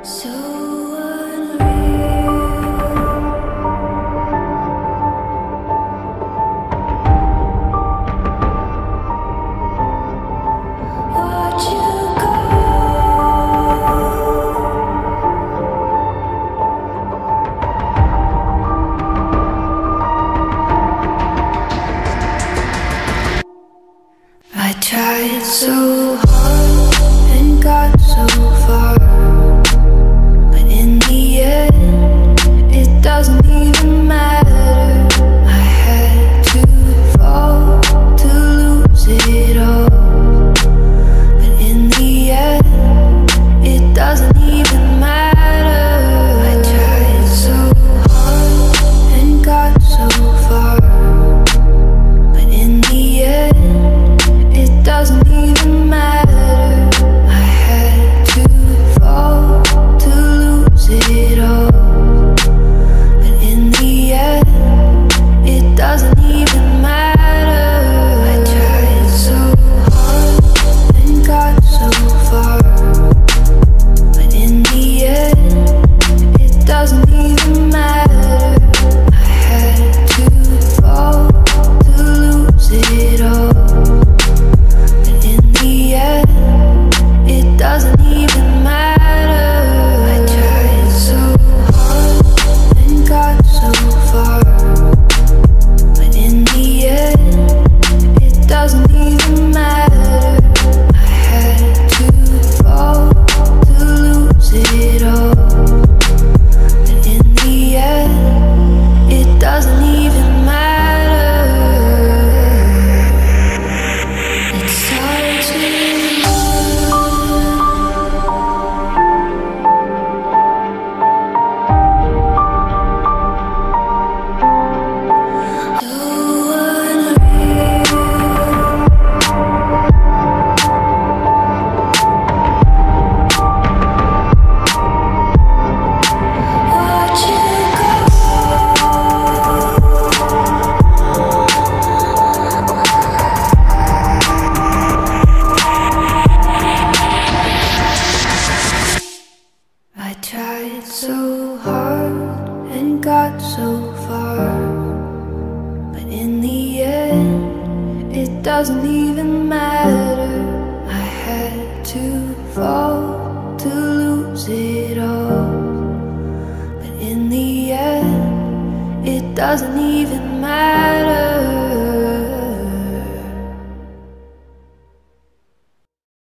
So unreal. Watch you go. I tried so hard and got so far, but in the end, it doesn't even matter. I had to fall to lose it all, but in the end, it doesn't even matter. I tried so hard and got so far, but in the end, it doesn't even matter. I had to fall to lose it all, but in the end, it doesn't even matter. I tried so hard and got so far, but in the end, it doesn't even matter. I had to fall to lose it all, but in the end, it doesn't even matter. I tried so hard and got so far, but in the end, it doesn't even matter. I had to fall to lose it all, but in the end, it doesn't even matter. It starts with I tried so hard and got so far, but in the end, it doesn't even matter. I had to fall to lose it all, but in the end, it doesn't even matter.